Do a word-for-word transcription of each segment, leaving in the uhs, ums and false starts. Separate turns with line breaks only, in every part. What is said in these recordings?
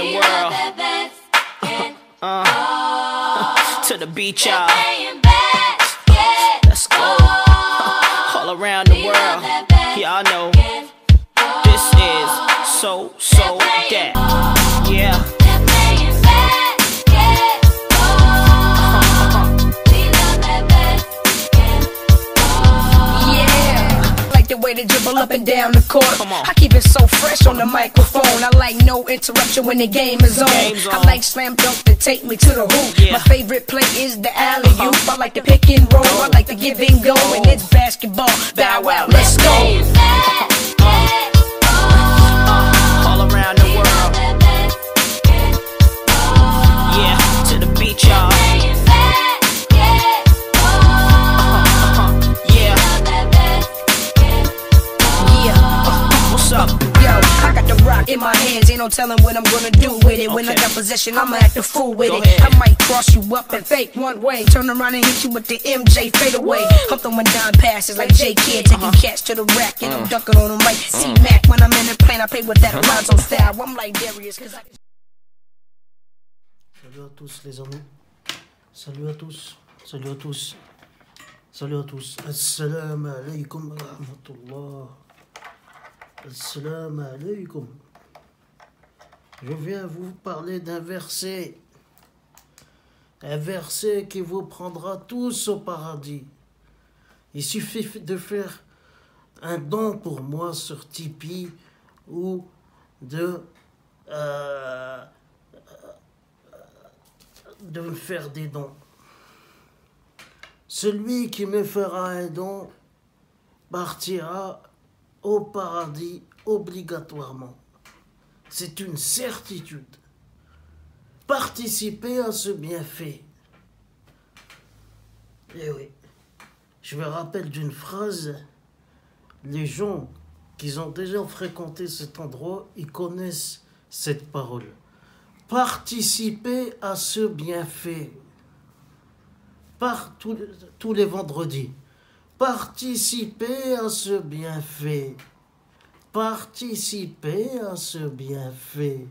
the world. uh, to the beach, y'all. Let's go. All around the world. Y'all know this is so, so that. Yeah.
The way to dribble up and down the court. I keep it so fresh on the microphone. I like no interruption when the game is on. I like slam dunk to take me to the hoop. Yeah. My favorite play is the alley-oop. Uh-huh. I like the pick and roll. I like the give and go. And it's basketball. Bow wow, let's go. Uh, uh, all around the world. Yeah, to the beach, y'all. In my hands, ain't no telling what I'm gonna do with it. Okay. When I got possession, I'ma act a fool with Go it. Ahead. I might cross you up and fake one way, turn around and hit you with the M J fade away. I'm throwing down passes like J Kidd, taking uh-huh. cats to the rack and uh-huh. I'm dunking on them like uh-huh. C-Mac. When I'm in the plane, I play with that Lonzo style. I'm like Darius, cause I...
Salut à tous les amis. Salut à tous. Salut à tous. Salut à tous. Assalamu alaikum wa rahmatullah. Assalamu alaikum. Je viens vous parler d'un verset. Un verset qui vous prendra tous au paradis. Il suffit de faire un don pour moi sur Tipeee ou de, euh, de me faire des dons. Celui qui me fera un don partira au paradis obligatoirement. C'est une certitude. Participez à ce bienfait. Et oui, je me rappelle d'une phrase. Les gens qui ont déjà fréquenté cet endroit, ils connaissent cette parole. Participez à ce bienfait. Par tous, tous les vendredis. Participez à ce bienfait. Participez à ce bienfait.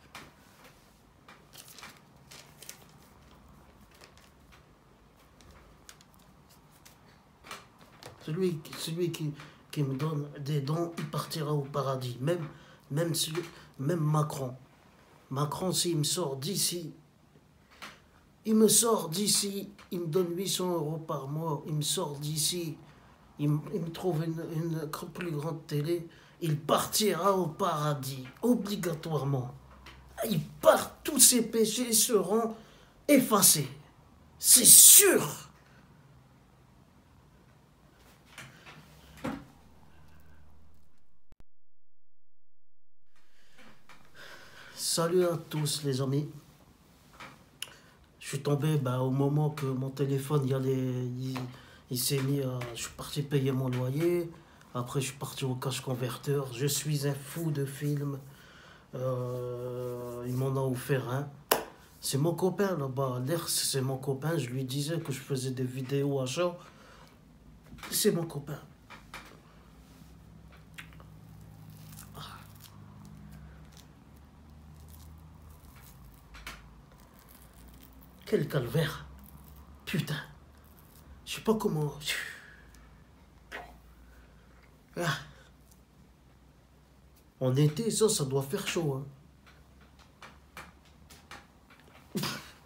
Celui, celui qui, qui me donne des dons, il partira au paradis. Même, même, celui, même Macron. Macron, s'il me sort d'ici, il me sort d'ici, il me donne huit cents euros par mois, il me sort d'ici, il, il me trouve une, une plus grande télé, il partira au paradis, obligatoirement. Il part, tous ses péchés seront effacés. C'est sûr. Salut à tous les amis. Je suis tombé bah, au moment que mon téléphone il, allait, il, il s'est mis à... Je suis parti payer mon loyer. Après, je suis parti au cash converteur. Je suis un fou de films. Euh, il m'en a offert un. C'est mon copain là-bas. L'air, c'est mon copain. Je lui disais que je faisais des vidéos à chaud. C'est mon copain. Quel calvaire. Putain. Je sais pas comment... Ah. En été, ça, ça doit faire chaud. Hein.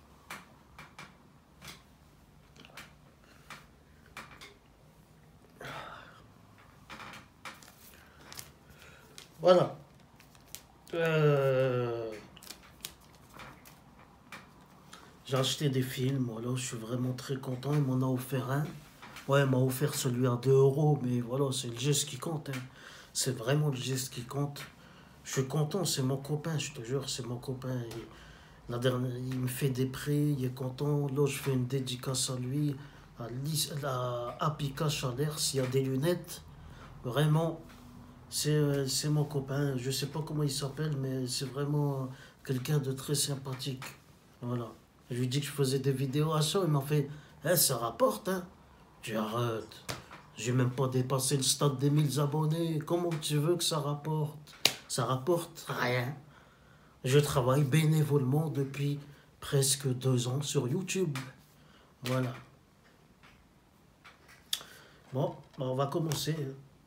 Voilà. Euh... J'ai acheté des films, voilà, je suis vraiment très content. Il m'en a offert un. Ouais, il m'a offert celui à deux euros, mais voilà, c'est le geste qui compte. Hein. C'est vraiment le geste qui compte. Je suis content, c'est mon copain, je te jure, c'est mon copain. Il, la dernière, il me fait des prix, il est content. Là, je fais une dédicace à lui, à, à Apika Chalers, s'il y a des lunettes. Vraiment, c'est c'est mon copain. Je sais pas comment il s'appelle, mais c'est vraiment quelqu'un de très sympathique. Voilà. Je lui dis que je faisais des vidéos à ça, il m'a fait eh, « ça rapporte, hein ?» J'ai arrête. J'ai même pas dépassé le stade des mille abonnés. Comment tu veux que ça rapporte? Ça rapporte rien. Je travaille bénévolement depuis presque deux ans sur YouTube. Voilà. Bon, on va commencer.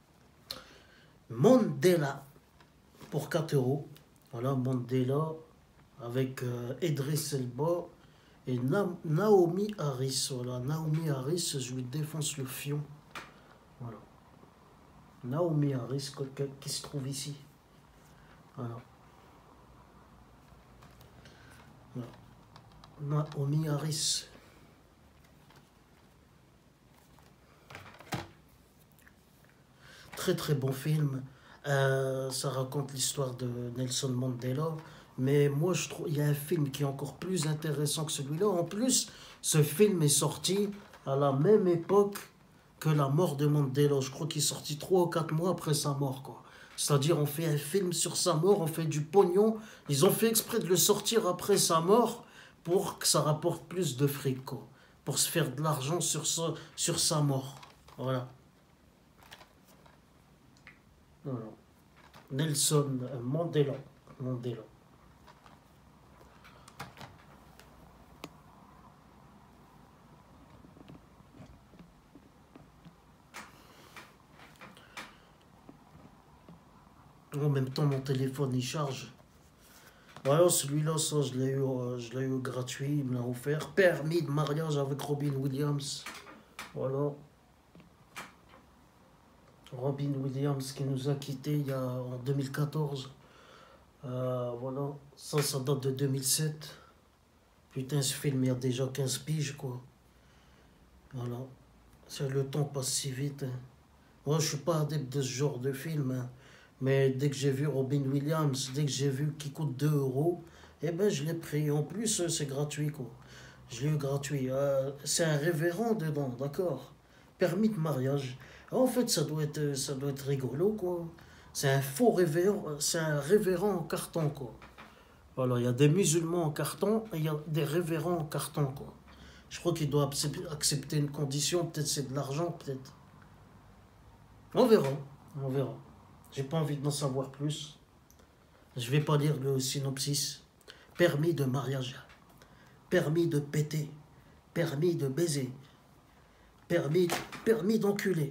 Mandela pour quatre euros. Voilà, Mandela avec euh, Idriss Elba et Na Naomi Harris. Voilà, Naomi Harris, je lui défonce le fion. Voilà. Naomi Harris qui se trouve ici. Voilà. voilà. Naomi Harris. Très très bon film. Euh, ça raconte l'histoire de Nelson Mandela. Mais moi, je trouve il y a un film qui est encore plus intéressant que celui-là. En plus, ce film est sorti à la même époque que la mort de Mandela. Je crois qu'il est sorti trois ou quatre mois après sa mort, quoi. C'est-à-dire, on fait un film sur sa mort, on fait du pognon. Ils ont fait exprès de le sortir après sa mort pour que ça rapporte plus de fric, quoi. Pour se faire de l'argent sur sa, sur sa mort. Voilà. Voilà. Nelson Mandela. Mandela. En même temps, mon téléphone il charge. Voilà, celui-là, ça, je l'ai eu, euh, je l'ai eu gratuit, il me l'a offert. Permis de mariage avec Robin Williams. Voilà. Robin Williams qui nous a quittés il y a, en deux mille quatorze. Euh, voilà, ça, ça date de deux mille sept. Putain, ce film, il y a déjà quinze piges, quoi. Voilà. C'est le temps passe si vite. Hein. Moi, je suis pas adepte de ce genre de film, hein. Mais dès que j'ai vu Robin Williams, dès que j'ai vu qu'il coûte deux euros, eh ben je l'ai pris. En plus, c'est gratuit, quoi. Je l'ai eu gratuit. Euh, c'est un révérend dedans, d'accord. Permis de mariage. En fait, ça doit être, ça doit être rigolo, quoi. C'est un faux révérend, c'est un révérend en carton, quoi. Voilà, il y a des musulmans en carton et il y a des révérends en carton, quoi. Je crois qu'il doit accepter une condition, peut-être c'est de l'argent, peut-être. On verra, on verra. J'ai pas envie d'en savoir plus. Je vais pas lire le synopsis. Permis de mariage. Permis de péter. Permis de baiser. Permis, permis d'enculer.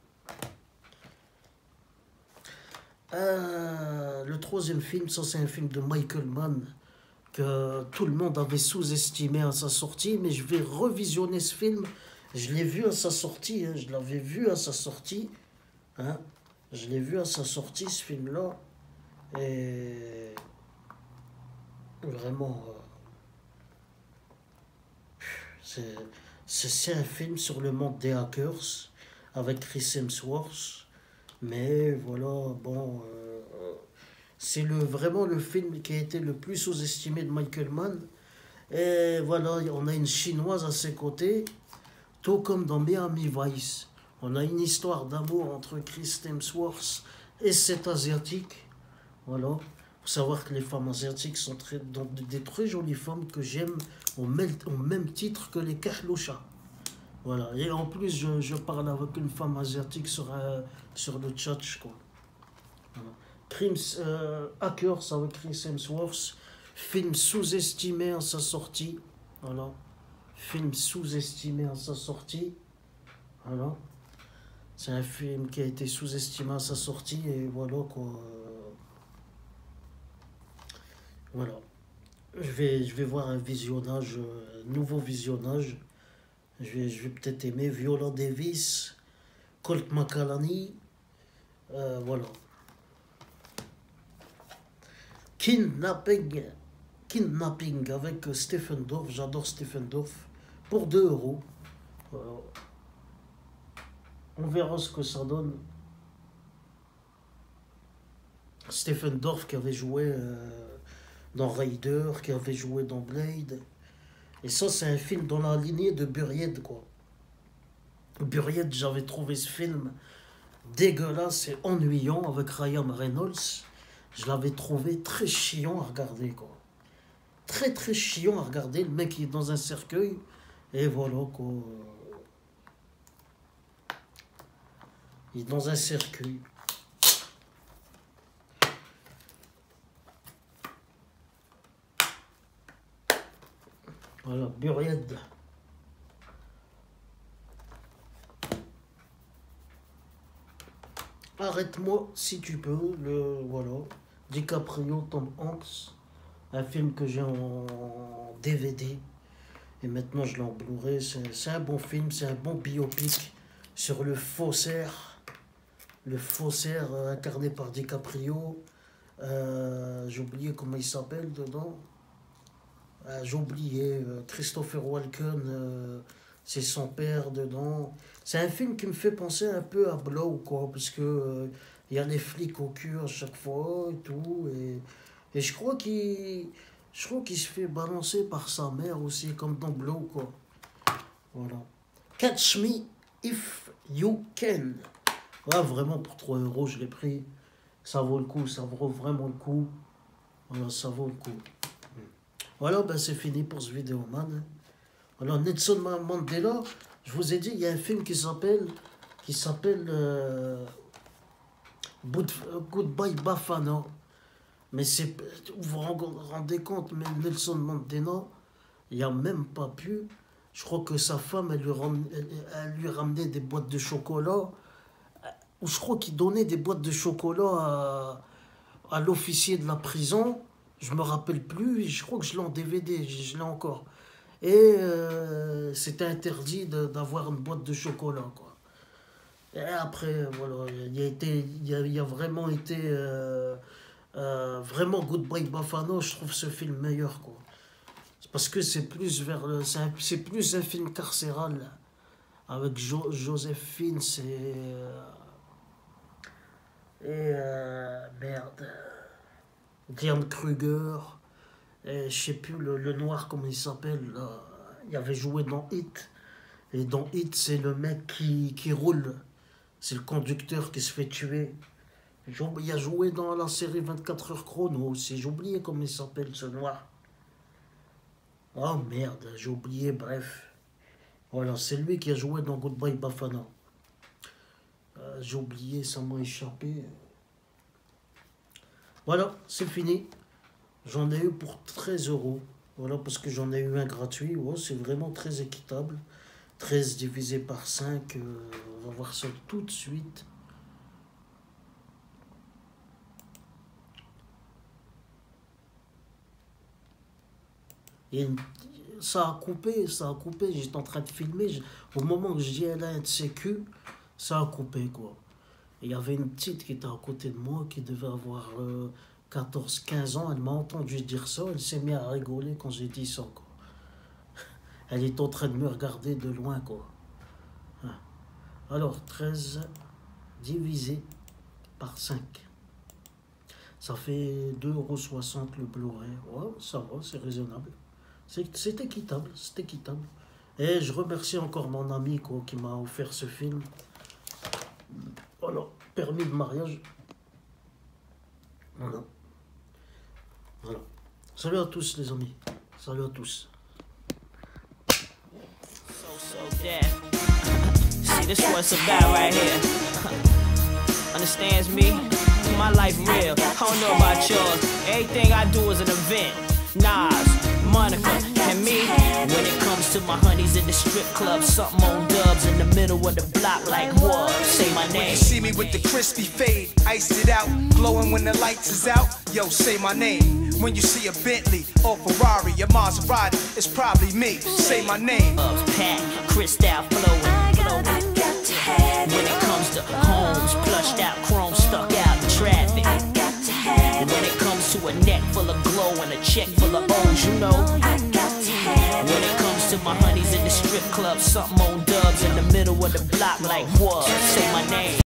Euh, le troisième film, ça c'est un film de Michael Mann que tout le monde avait sous-estimé à sa sortie, mais je vais revisionner ce film. Je l'ai vu à sa sortie, hein, je l'avais vu à sa sortie. Hein. Je l'ai vu à sa sortie, ce film-là. Et vraiment, euh, c'est un film sur le monde des hackers avec Chris Hemsworth. Mais voilà, bon, euh, c'est le, vraiment le film qui a été le plus sous-estimé de Michael Mann. Et voilà, on a une chinoise à ses côtés, tout comme dans Miami Vice. On a une histoire d'amour entre Chris Hemsworth et cet asiatique. Voilà. Il faut savoir que les femmes asiatiques sont très, donc, des très jolies femmes que j'aime au même, au même titre que les kahlouchas. Voilà. Et en plus, je, je parle avec une femme asiatique sur, euh, sur le chat, quoi. Voilà. Crimes, euh, Hackers avec Chris Hemsworth. Film sous-estimé à sa sortie. Voilà. Film sous-estimé à sa sortie. Voilà. C'est un film qui a été sous-estimé à sa sortie et voilà quoi. Voilà. Je vais, je vais voir un visionnage, euh, nouveau visionnage. Je vais, je vais peut-être aimer Viola Davis, Colt McCallany. Euh, voilà. Kidnapping. Kidnapping avec Stephen Dorff. J'adore Stephen Dorff. Pour deux euros. Voilà. On verra ce que ça donne. Stephen Dorff qui avait joué euh, dans Raider, qui avait joué dans Blade. Et ça, c'est un film dans la lignée de Buried, quoi. Buried, j'avais trouvé ce film dégueulasse et ennuyant avec Ryan Reynolds. Je l'avais trouvé très chiant à regarder, quoi. Très, très chiant à regarder. Le mec, il est dans un cercueil. Et voilà, quoi. Il est dans un cercueil. Voilà, Buried. Arrête-moi si tu peux, le voilà. DiCaprio, Tom Hanks, un film que j'ai en D V D et maintenant je l'ai en Blu-ray. C'est, c'est un bon film, c'est un bon biopic sur le faussaire, le faussaire euh, incarné par DiCaprio. Euh, j'ai oublié comment il s'appelle dedans. Euh, j'ai oublié euh, Christopher Walken. Euh, c'est son père dedans. C'est un film qui me fait penser un peu à Blow, quoi, parce que euh, y a les flics au cul à chaque fois et tout, et, et je crois qu'il je crois qu'il se fait balancer par sa mère aussi, comme dans Blow, quoi. Voilà. Catch Me If You Can. Ouais, vraiment, pour trois euros, je l'ai pris. Ça vaut le coup, ça vaut vraiment le coup. Voilà, ça vaut le coup. Voilà, ben c'est fini pour ce vidéo, man. Alors, Nelson Mandela, je vous ai dit, il y a un film qui s'appelle qui s'appelle euh, Goodbye Bafana. Mais c'est, vous vous rendez compte, mais Nelson Mandela, il n'a même pas pu. Je crois que sa femme, elle lui, ram, elle, elle lui ramenait des boîtes de chocolat. Ou je crois qu'il donnait des boîtes de chocolat à, à l'officier de la prison. Je me rappelle plus. Je crois que je l'ai en D V D, je, je l'ai encore. Et euh, c'était interdit de, d'avoir une boîte de chocolat, quoi. Et après, voilà, il y a, été, il y a, il y a vraiment été... Euh, euh, vraiment, Goodbye Bafana, je trouve ce film meilleur, quoi. C'est parce que c'est plus vers le, c'est, un, c'est plus un film carcéral, avec jo, Joséphine, c'est... Euh, et... Euh, merde... Diane Kruger... Et je sais plus le, le noir comment il s'appelle là. Il avait joué dans Hit, et dans Hit c'est le mec qui, qui roule, c'est le conducteur qui se fait tuer. Il a joué dans la série vingt-quatre heures chrono aussi, j'ai oublié comment il s'appelle ce noir. Oh merde, j'ai oublié, bref. Voilà, c'est lui qui a joué dans Goodbye Bafana. Euh, j'ai oublié, ça m'a échappé. Voilà, c'est fini. J'en ai eu pour treize euros. Voilà, parce que j'en ai eu un gratuit. Oh, c'est vraiment très équitable. treize divisé par cinq. Euh, on va voir ça tout de suite. Et ça a coupé, ça a coupé. J'étais en train de filmer. Au moment que je dis elle a un de ses culs, ça a coupé, quoi. Et il y avait une petite qui était à côté de moi qui devait avoir... Euh, quatorze quinze ans, elle m'a entendu dire ça, elle s'est mise à rigoler quand j'ai dit ça, quoi. Elle est en train de me regarder de loin, quoi. Alors, treize divisé par cinq. Ça fait deux euros soixante le Blu-ray. Ouais, ça va, c'est raisonnable. C'est, c'est équitable, c'est équitable. Et je remercie encore mon ami, quoi, qui m'a offert ce film. Voilà, permis de mariage. Voilà. Voilà. Salut à tous les amis. Salut à tous.
So, so dead. See, this what it's about right here. Understands me? My life real. I don't know about yours. Everything I do is an event. Nas, Monica, and me. When it comes to my honeys in the strip club, something on dubs in the middle of the block like what? Say my name.
You see me with the crispy fade, iced it out, glowing when the lights is out. Yo, say my name. When you see a Bentley or Ferrari or Maserati, it's probably me. Say my name.
Ups, Pat, Cristal flowing, flowing. When it comes to homes, plushed out, chrome stuck out in traffic. When it comes to a neck full of glow and a check full of O's, you know. When it comes to my honeys in the strip club, something on dubs in the middle of the block like what? Say my name.